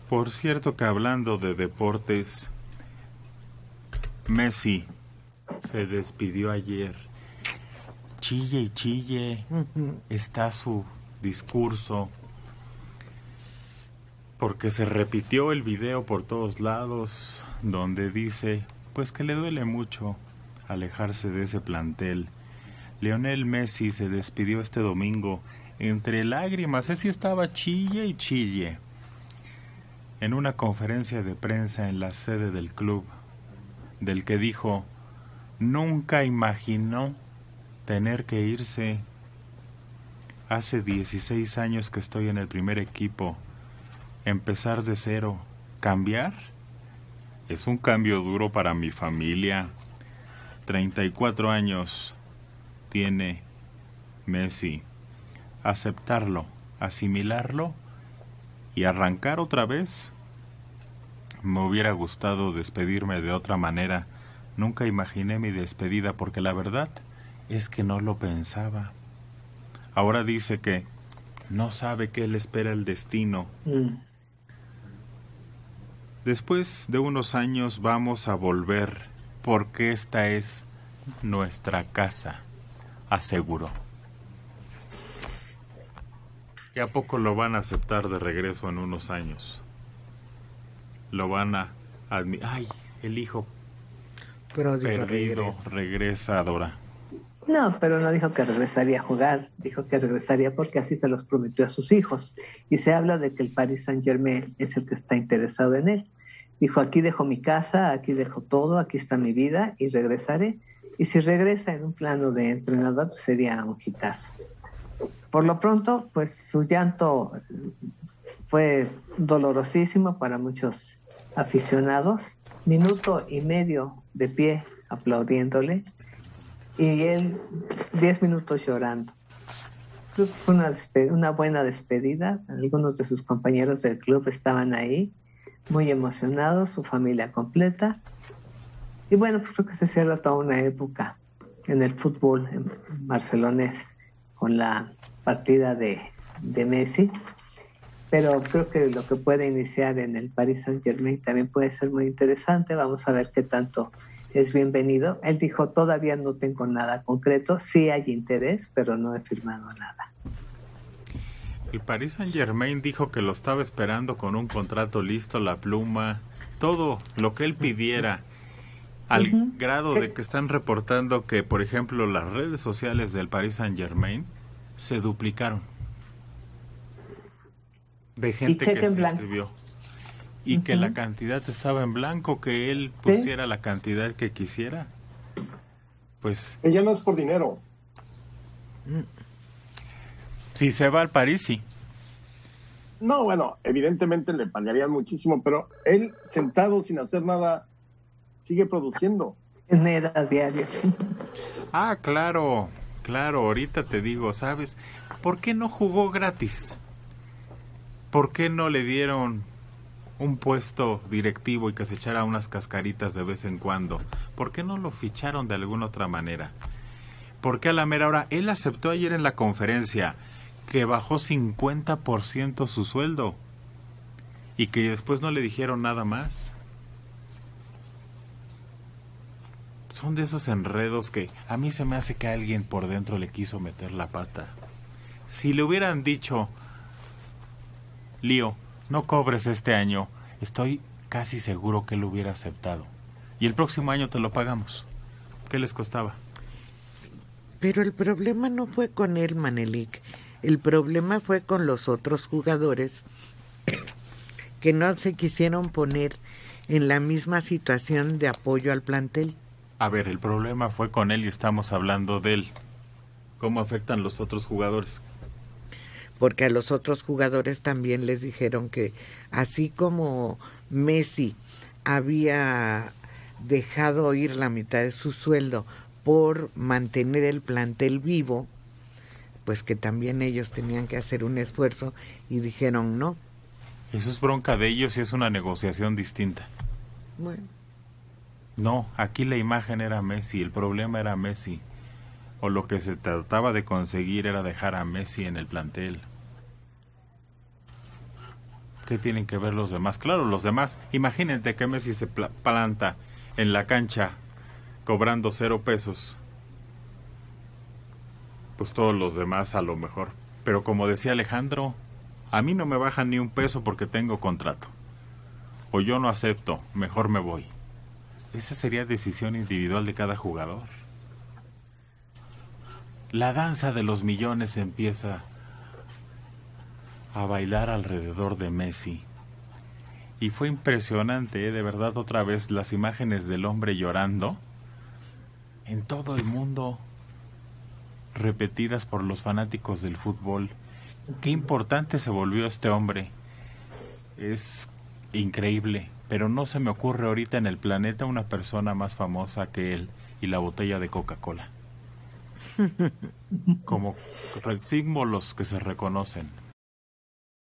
Por cierto que hablando de deportes, Messi se despidió ayer. Chille y chille. Está su discurso. Porque se repitió el video por todos lados, donde dice, pues que le duele mucho alejarse de ese plantel. Lionel Messi se despidió este domingo entre lágrimas, así estaba chille y chille, en una conferencia de prensa en la sede del club, del que dijo, nunca imaginó tener que irse. Hace 16 años que estoy en el primer equipo. Empezar de cero, cambiar, es un cambio duro para mi familia. 34 años tiene Messi. Aceptarlo, asimilarlo y arrancar otra vez. Me hubiera gustado despedirme de otra manera. Nunca imaginé mi despedida porque la verdad es que no lo pensaba. Ahora dice que no sabe qué le espera el destino. Después de unos años vamos a volver porque esta es nuestra casa, aseguró. ¿Y a poco lo van a aceptar de regreso en unos años? Lo van a admitir. ¡Ay! El hijo perdido regresa, Dora. No, pero no dijo que regresaría a jugar, dijo que regresaría porque así se los prometió a sus hijos. Y se habla de que el Paris Saint-Germain es el que está interesado en él. Dijo, aquí dejo mi casa, aquí dejo todo, aquí está mi vida y regresaré. Y si regresa en un plano de entrenador, pues sería un hitazo. Por lo pronto, pues su llanto fue dolorosísimo para muchos aficionados. 1.5 minutos de pie aplaudiéndole y él 10 minutos llorando. Creo que fue una buena despedida. Algunos de sus compañeros del club estaban ahí, muy emocionados, su familia completa. Y bueno, pues creo que se cierra toda una época en el fútbol barcelonés con la partida de Messi, pero creo que lo que puede iniciar en el Paris Saint-Germain también puede ser muy interesante. Vamos a ver qué tanto es bienvenido. Él dijo, todavía no tengo nada concreto, sí hay interés, pero no he firmado nada. El Paris Saint-Germain dijo que lo estaba esperando con un contrato listo, la pluma, todo lo que él pidiera, al grado de que están reportando que, por ejemplo, las redes sociales del Paris Saint-Germain se duplicaron de gente que se inscribió y que la cantidad estaba en blanco, que él pusiera la cantidad que quisiera. Pues ella no es por dinero. Si se va al París, sí. No, bueno, evidentemente le pagarían muchísimo, pero él sentado sin hacer nada sigue produciendo. Genera diario. Ah, claro, ahorita te digo, ¿sabes? ¿Por qué no jugó gratis? ¿Por qué no le dieron un puesto directivo y que se echara unas cascaritas de vez en cuando? ¿Por qué no lo ficharon de alguna otra manera? ¿Por qué a la mera hora? Él aceptó ayer en la conferencia que bajó 50% su sueldo y que después no le dijeron nada más. Son de esos enredos que a mí se me hace que alguien por dentro le quiso meter la pata. Si le hubieran dicho, Lío, no cobres este año, estoy casi seguro que él hubiera aceptado. Y el próximo año te lo pagamos. ¿Qué les costaba? Pero el problema no fue con él, Manelik. El problema fue con los otros jugadores que no se quisieron poner en la misma situación de apoyo al plantel. A ver, el problema fue con él y estamos hablando de él. ¿Cómo afectan los otros jugadores? Porque a los otros jugadores también les dijeron que así como Messi había dejado ir la mitad de su sueldo por mantener el plantel vivo, pues que también ellos tenían que hacer un esfuerzo y dijeron no. Eso es bronca de ellos y es una negociación distinta. Bueno. No, aquí la imagen era Messi, el problema era Messi. O lo que se trataba de conseguir era dejar a Messi en el plantel. ¿Qué tienen que ver los demás? Claro, los demás, imagínate que Messi se planta en la cancha cobrando 0 pesos. Pues todos los demás a lo mejor. Pero como decía Alejandro, a mí no me bajan ni un peso porque tengo contrato. O yo no acepto, mejor me voy. Esa sería decisión individual de cada jugador. La danza de los millones empieza a bailar alrededor de Messi. Y fue impresionante, de verdad, otra vez las imágenes del hombre llorando en todo el mundo, repetidas por los fanáticos del fútbol. Qué importante se volvió este hombre. Es increíble, pero no se me ocurre ahorita en el planeta una persona más famosa que él y la botella de Coca-Cola. Como símbolos que se reconocen.